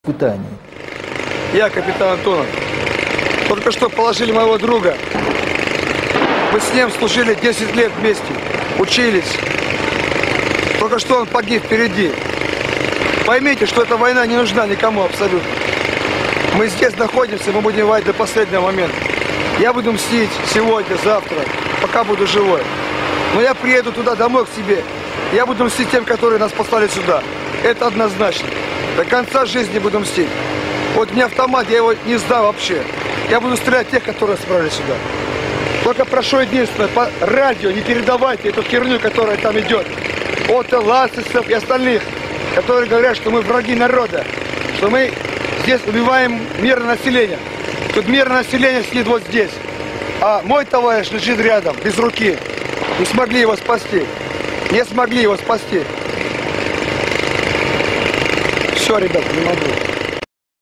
испытаний. Я, капитан Антонов, только что положили моего друга. Мы с ним служили 10 лет вместе, учились. Только что он погиб впереди. Поймите, что эта война не нужна никому абсолютно. Мы здесь находимся, мы будем воевать до последнего момента. Я буду мстить сегодня, завтра, пока буду живой. Но я приеду туда, домой к себе. Я буду мстить тем, которые нас послали сюда. Это однозначно. До конца жизни буду мстить. Вот у меня автомат, я его не сдам вообще. Я буду стрелять тех, которые справились сюда. Только прошу единственное, по радио не передавайте эту херню, которая там идет. От ласисов и остальных, которые говорят, что мы враги народа. Что мы здесь убиваем мирное население. Тут мирное население сидит вот здесь. А мой товарищ лежит рядом, без руки. Не смогли его спасти. Не смогли его спасти. Все, ребят, не могу.